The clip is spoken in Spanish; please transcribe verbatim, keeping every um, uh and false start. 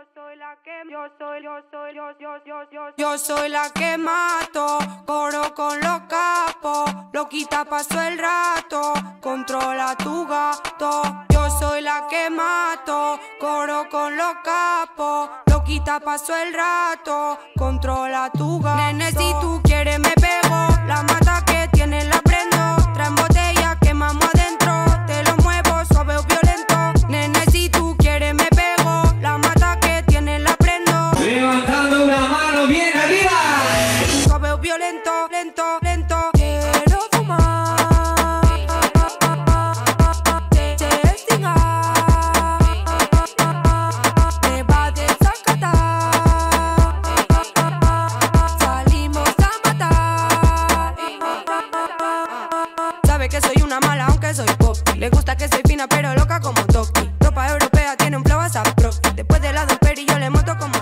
soy la que, yo soy, yo soy, yo, yo, yo, yo, yo soy la que mato, coro con los capos, loquita paso el rato, controla tu gato. Yo soy la que mato, coro con los capos, loquita paso el rato, controla tu gato. Nene, si tú quieres me pego, la mata que tiene la prendo, traen botella, quemamos adentro, te lo muevo suave o violento. Nene, si tú quieres me pego, la mata que tiene la prendo. Levantando una mano bien arriba. Suave o violento, lento, lento. Quiero fumar, testingar, me va a desacatar, salimos a matar. Sabe que soy una mala aunque soy pop. Le gusta que soy fina pero loca como Toki. Ropa europea tiene un flow a profi. Después de la del peri yo le monto como